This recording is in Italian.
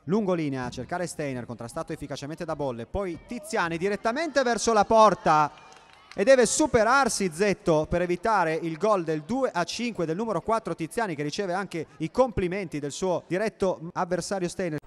lungolinea a cercare Steiner, contrastato efficacemente da Bolle, poi Tiziani direttamente verso la porta e deve superarsi Zetto per evitare il gol del 2-5 del numero 4 Tiziani, che riceve anche i complimenti del suo diretto avversario Steiner.